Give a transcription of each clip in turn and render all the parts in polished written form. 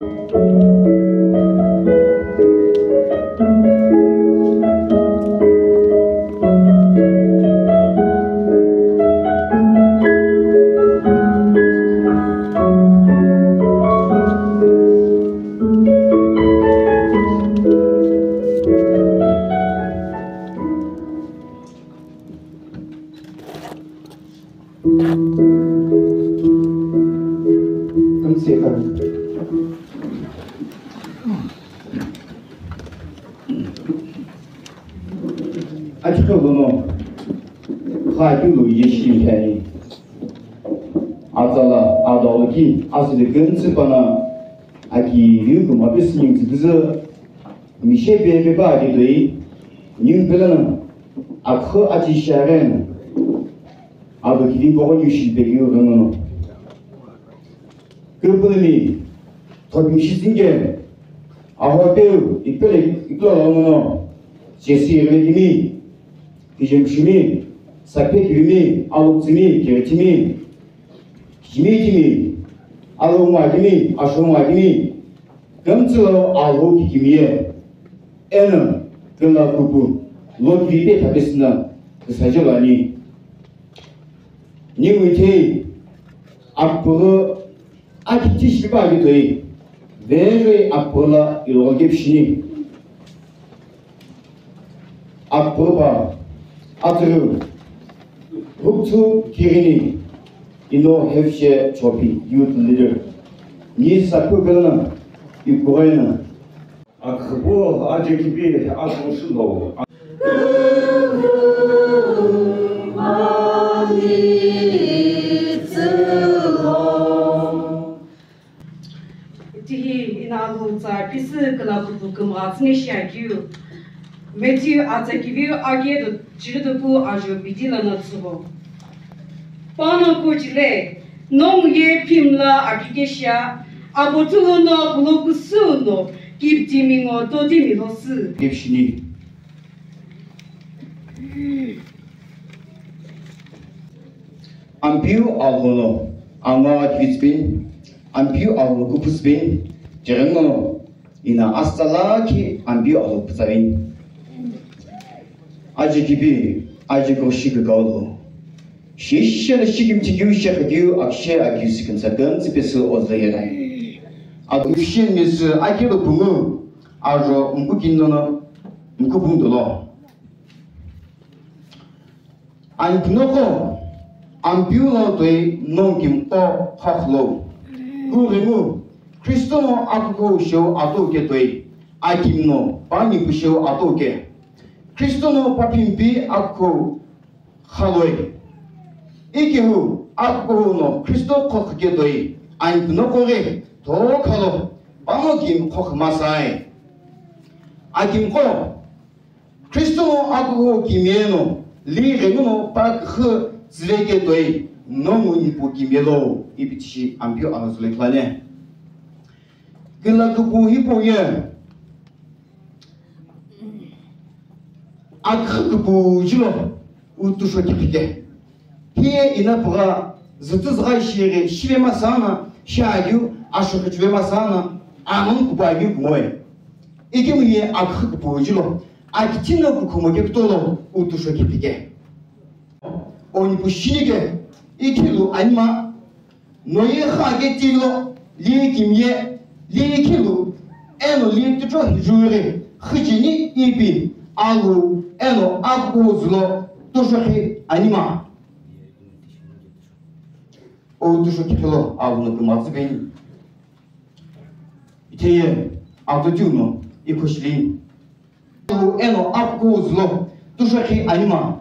Also die Grenze von der Lüge mal bis in diese Michel Beba die New Pelana Akho Ajisharen aber die Bornische Begüren Kupuni Tobishingen Ahotel Ikolo Jesse Redimi Kijemshimi Sapekimi Alutimi Kiritimi Kimitimi Alumagimi, Ashumagimi, Gamzelo, Alo Kimie, Enna, Gala Kupu, Lord Vipe Tabisna, the Sajalani. Nimite, Apollo, Akitish Bagitoi, very Apollo, Ilogipshini, Apoba, Atru, Ruptu Kirini. Ino Hefshe Chopi, youth leader. Ni Sakubelna, Ukraina. Akbo, Ajikibi, Asmushuno. Tihi in Alhunza, Pisa Galabukum, Nishaku. Metu Atakivu Aged, Judapu, Ajo Bidila Natsubo. Pano Kujile, non ye pimla akikesha, abotulo no blokusuno, give dimingo to dimilosu. Gipshini. Ampiu alhono, Anga Kvispin, Ampiu alhokupusbin, Jerengo, ina Astalaki, Ampiu alhopusavin. Ajikibi, Ajikoshikago. Shisha shikim tigu shakadu akshe agusikan sagan zipesu ozlerai. Agushin mis akilo bungu ajo mbukinno mkubundolo. Anpnoko ambulo de nongim o haflo. Guremu Kristono akuko show atoke toy. Akimno pani show atoke. Kristono papimpi akko haloi. Ikihu akkuno Kristo kokgedoi anpnokore to kalo pamogim kokmasai agimko Kristo akku kimieno li renuno pak zlegedoi nomun pukimelo ibiti ambio azleklane gelakubu hipoye akkubu jilo utushokipike Here in a bra, the Tuzrai Shivemasana, Shadu, Ashokachuemasana, Anon Kubayu Moe. Ikimi Akhupujulo, Akitino Kukumogeptolo, Utushokipike. Onipushige, Ikilu Anima, Noye Hagetilo, Likimye, Likilu, Eno Litro Jure, Hijini Ibi, Alu, Eno Akuzlo, Tushoki Anima. Odushokipilo, Alu Mazbin. Itaye, Autojuno, Ikushli. Eno Akuzlo, Tushoki Anima.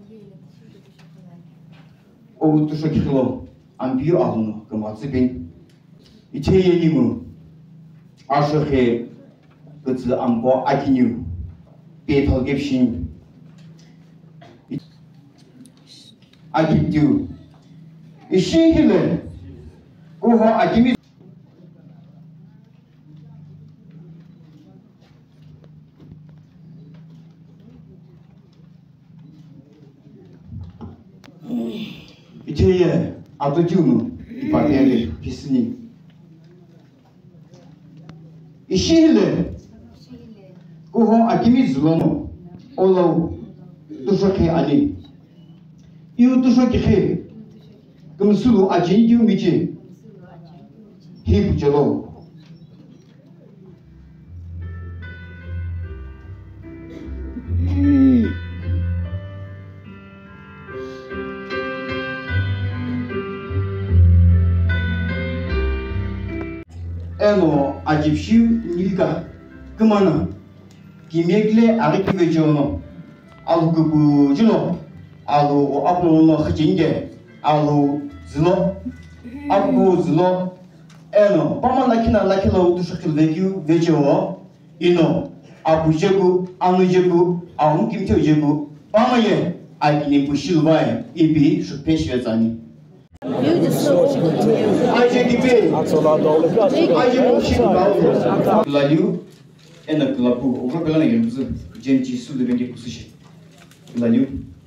Odushokipilo, Ambio Aluno, Gamazbin. Itaye Nimu, Ashoke, Guts Ambo Akinu, Betel Gipshin. I give you. Is she here? Go for I give me. It's here. Out of Juno, if I hear it, Pisney. Ishile. Kuhong akimi zulono. Olo tushoke ani. Iu tushoke he. Kumsulu ajin yu michi. Hip jalo. Eno ajipshu nilka kumana kimekle arikvejono alukubu juno alu apno khjinge alu zlo abu zlo eno pamalakina lakilo tushkil vejo ino abujegu anujegu aun kimtejegu pamaye akini pushilvai ibi shupeshvezani Lalu, enak lapu, orang bilang lagi musuh janji sudah bagi posisi. Lalu,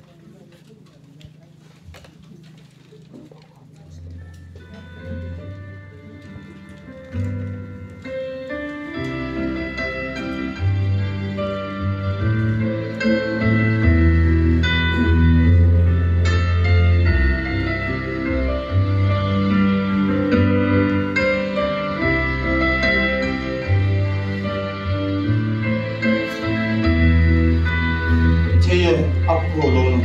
aku lono.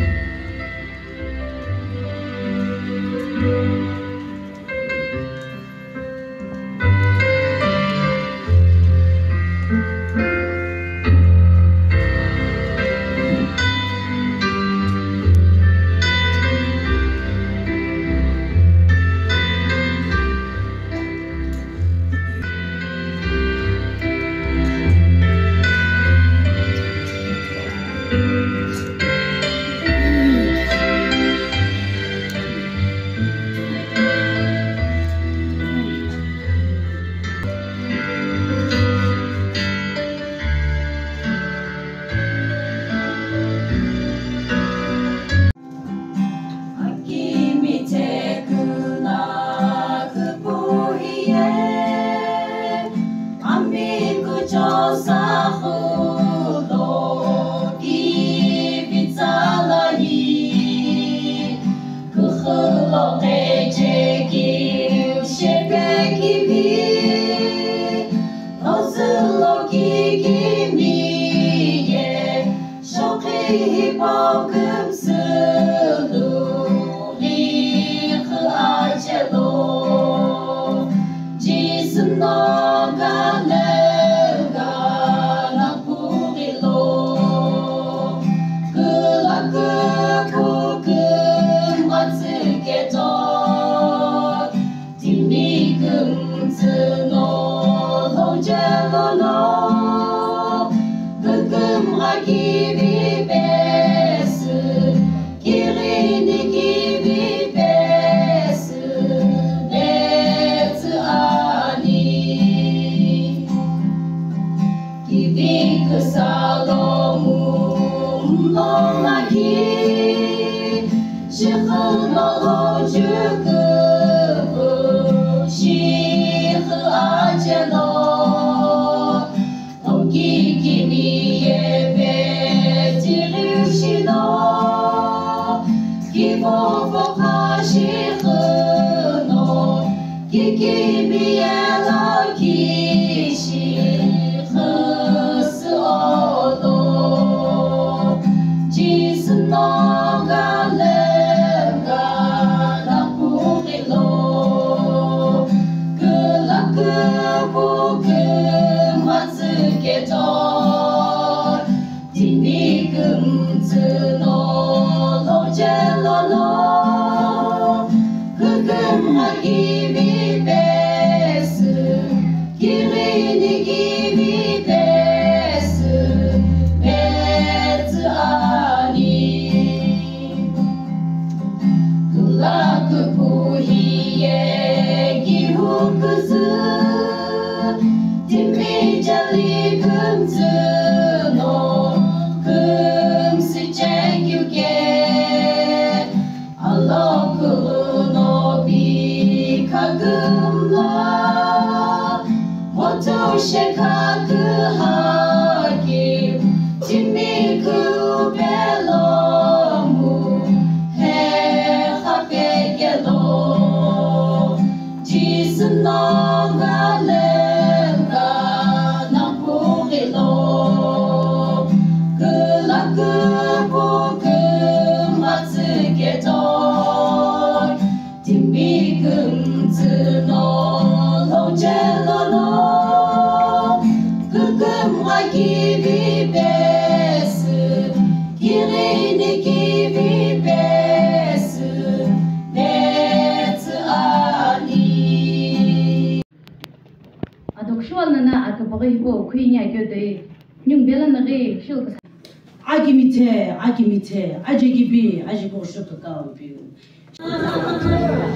Agimite, ajigibi, ajibosho kakao biu.